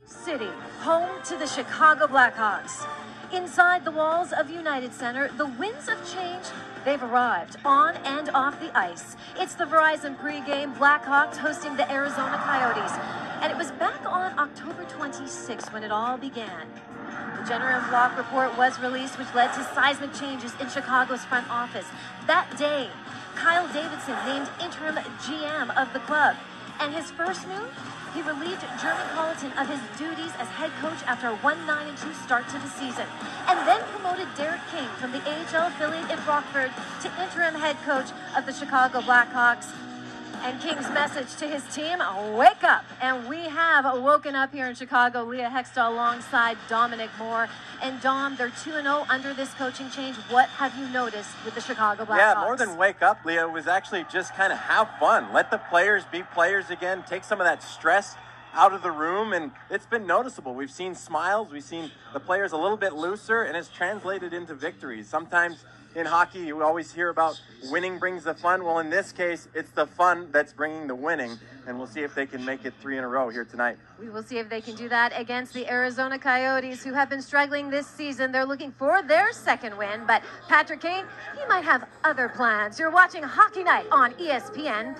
City, home to the Chicago Blackhawks. Inside the walls of United Center, the winds of change, they've arrived on and off the ice. It's the Verizon pregame, Blackhawks hosting the Arizona Coyotes. And it was back on October 26th when it all began. The Jenner and Block report was released, which led to seismic changes in Chicago's front office. That day, Kyle Davidson named interim GM of the club. And his first move? He relieved Jeremy Colleton of his duties as head coach after a 1-9-2 start to the season, and then promoted Derek King from the AHL affiliate in Rockford to interim head coach of the Chicago Blackhawks. And King's message to his team, wake up. And we have woken up here in Chicago. Leah Hextall alongside Dominic Moore. And Dom, they're 2-0 under this coaching change. What have you noticed with the Chicago Blackhawks? Yeah, more than wake up, Leah, it was actually just kind of have fun. Let the players be players again. Take some of that stress out of the room, and it's been noticeable. We've seen smiles. We've seen the players a little bit looser, and it's translated into victories. Sometimes in hockey, you always hear about winning brings the fun. Well, in this case, it's the fun that's bringing the winning, and we'll see if they can make it 3 in a row here tonight. We will see if they can do that against the Arizona Coyotes, who have been struggling this season. They're looking for their second win, but Patrick Kane, he might have other plans. You're watching Hockey Night on ESPN+.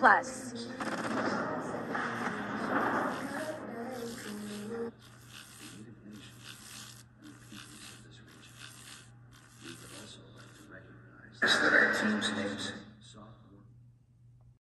That our team's names